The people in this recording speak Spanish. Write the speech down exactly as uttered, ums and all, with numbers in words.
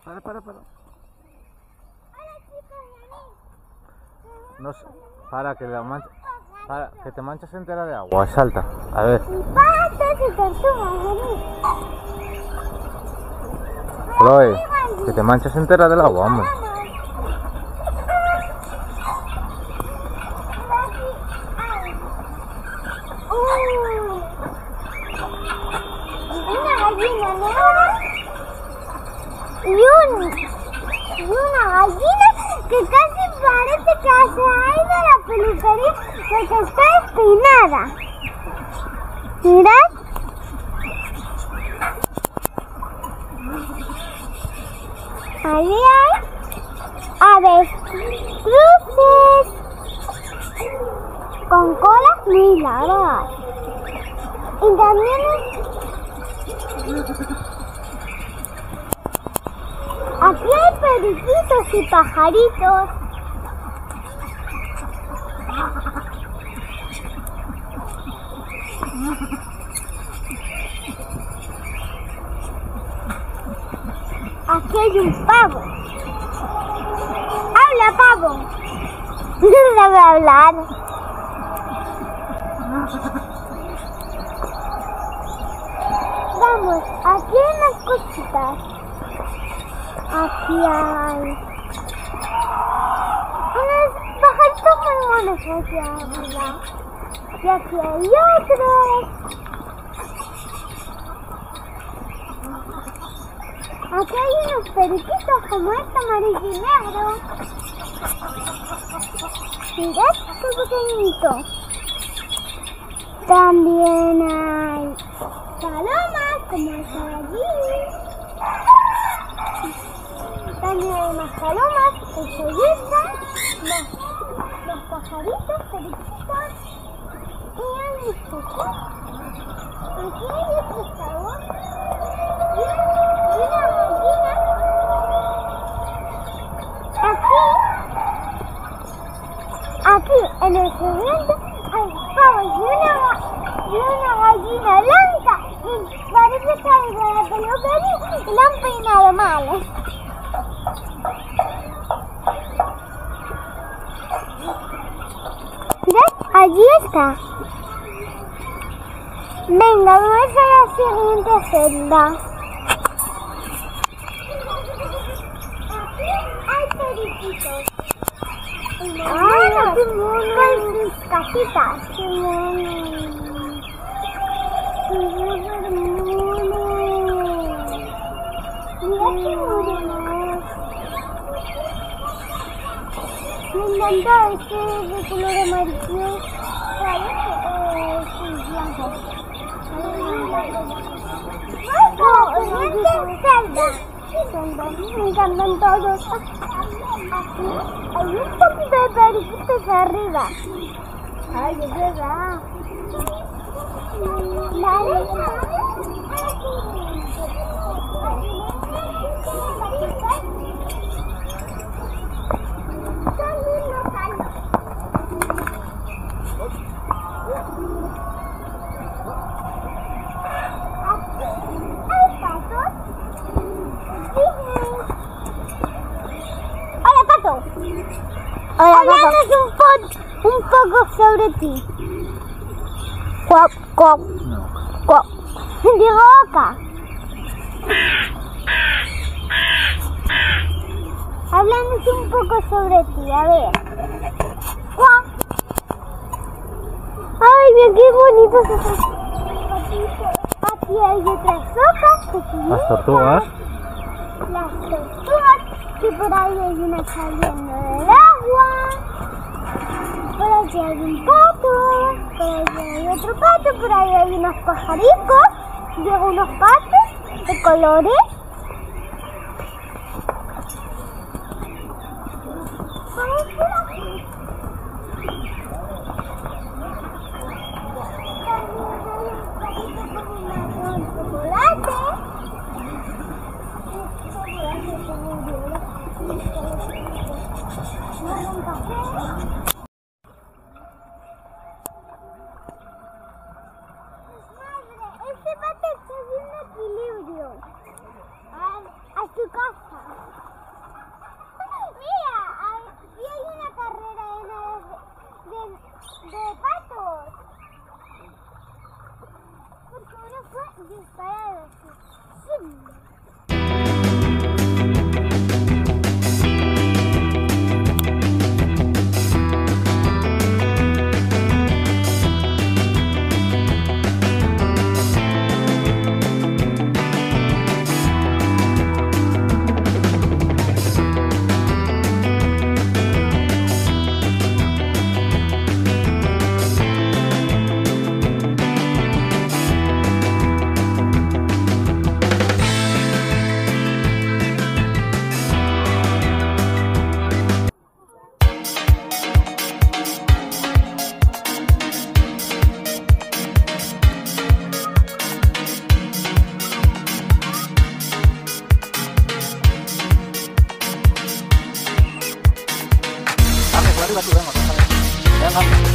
Para, para, para. Hola chicos, Yanni. No sé, para que la mancha, para que te manchas entera de agua, salta. A ver. Patas y tortugas, Yanni. Chloe, que te manchas entera del agua, hombre. Una gallina negra y, un, y una gallina que casi parece que se ha ido a la peluquería porque está despeinada. Mirad. Allí hay avestruces con colas muy largas. Y también aquí hay periquitos y pajaritos. Aquí hay un pavo. ¡Habla, pavo! No sabe hablar. Vamos, aquí hay unas cositas. Aquí hay unos pajaritos muy monos aquí arriba. Y aquí hay otros. Aquí hay unos periquitos como este amarillo y negro. Mirad qué pequeñito. También hay palomas como esa de allí. También hay más palomas, estrellitas, los, los pajaritos, periquitos. Y hay muchos. Aquí hay otro pescador. Y una gallina. Aquí, aquí en el siguiente hay pavos y una, y una gallina blanca. Y parece que ha ido a la peluquería y la han peinado mal. Mirad, allí está. Venga, vamos a la siguiente celda. Aquí hay periquitos. ¡Ay, qué mono! Con sus casitas. ¡Qué mono! ¡Qué mono! Mira qué mono. Me encanta este de color amarillo. Eh, sí, blanco. No, es de celda. Me encantan todos. Aquí hay un poquito de periquitos arriba. Ay, es verdad. ¿Vale? Hablamos un, po un poco sobre ti. Cuac, cuac, cuac. Digo acá. Hablamos un poco sobre ti, a ver. Cuac. Ay, mira qué bonitos esos. Aquí hay otras rocas. Las tortugas. Las tortugas. Y por ahí hay una saliendo del agua. Por aquí hay un pato. Por aquí hay otro pato. Por ahí hay unos pajaricos. Luego unos patos de colores. Vamos por aquí. También hay un patito con chocolate. Un café. Madre, este pato está haciendo equilibrio. aquí, venga, venga.